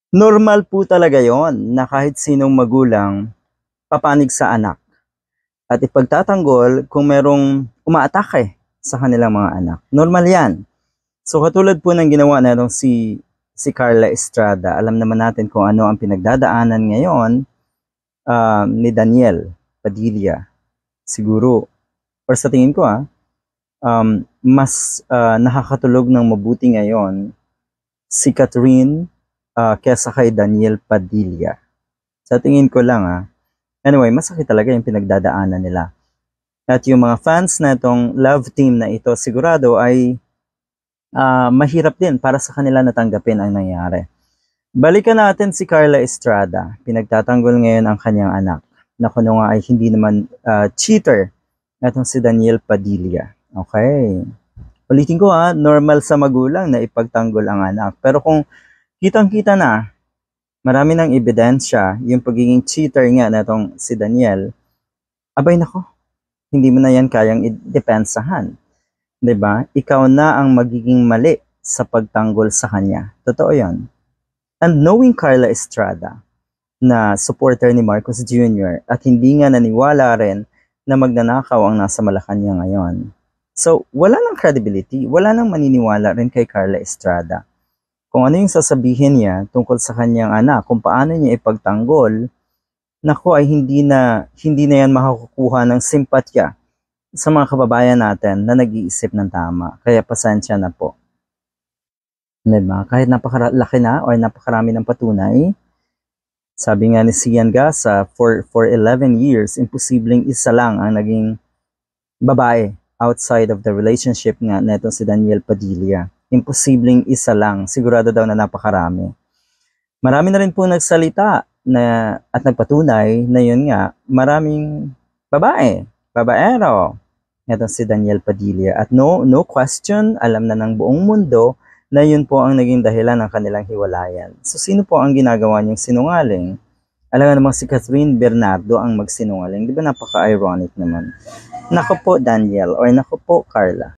Normal po talaga yon na kahit sinong magulang papanig sa anak at ipagtatanggol kung merong umaatake sa kanilang mga anak. Normal yan. So katulad po ng ginawa na itong si Carla Estrada, alam naman natin kung ano ang pinagdadaanan ngayon ni Daniel Padilla. Siguro, or sa tingin ko mas nakakatulog ng mabuti ngayon si Catherine kesa kay Daniel Padilla. Sa tingin ko lang Anyway, masakit talaga yung pinagdadaanan nila. At yung mga fans na itong love team na ito, sigurado ay mahirap din para sa kanila natanggapin ang nangyari. Balikan natin si Carla Estrada. Pinagtatanggol ngayon ang kanyang anak. Na kuno nga ay hindi naman cheater itong si Daniel Padilla. Okay. Ulitin ko normal sa magulang na ipagtanggol ang anak. Pero kung kitang-kita na, marami ng ebidensya, yung pagiging cheater nga na itong si Daniel, abay nako, hindi mo na yan kayang idepensahan. 'Di ba? Ikaw na ang magiging mali sa pagtanggol sa kanya. Totoo yan. And knowing Carla Estrada, na supporter ni Marcos Jr. at hindi nga naniwala rin na magnanakaw ang nasa Malacanang ngayon. So, wala nang credibility, wala nang maniniwala rin kay Carla Estrada. Kung ano yung sasabihin niya tungkol sa kanyang anak, kung paano niya ipagtanggol, naku ay hindi na yan makakukuha ng simpatya sa mga kababayan natin na nag-iisip ng tama. Kaya pasensya na po. Diba? Kahit napakalaki na o napakarami ng patunay, sabi nga ni Sian Gasa, for 11 years, imposibleng isa lang ang naging babae outside of the relationship nga neto si Daniel Padilla. Imposibleng isa lang. Sigurado daw na napakarami. Marami na rin po nagsalita at nagpatunay na yun nga, maraming babaero, ito si Daniel Padilla. At no question, alam na ng buong mundo na yun po ang naging dahilan ng kanilang hiwalayan. So sino po ang ginagawa niyong sinungaling? Alam nga namang si Catherine Bernardo ang magsinungaling. Di ba napaka-ironic naman? Naku po Daniel, or naku po Carla.